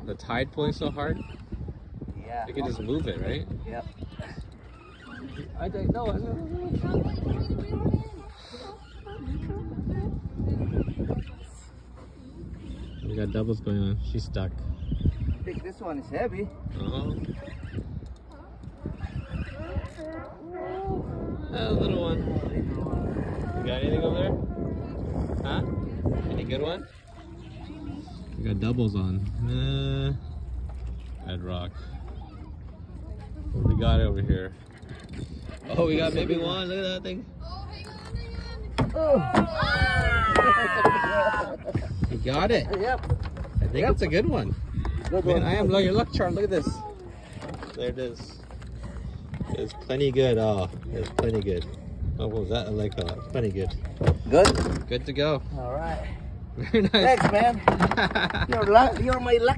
the tide pulling so hard? Yeah. You can just move it, right? Yep. I don't know. We got doubles going on. She's stuck. I think this one is heavy. Oh. A little one. You got anything over there? Huh? Any good one? We got doubles on. Red rock. What we got over here? Oh, we got maybe one. Look at that thing. Oh. You got it. Yep. I think it's a good one. Good Man, one. I am your luck charm. Look at this. There it is. It's plenty good. Oh, it's plenty good. Oh, what was that? I like that. Plenty good. Good? Good to go. All right. Very nice. Thanks, man. You're my luck.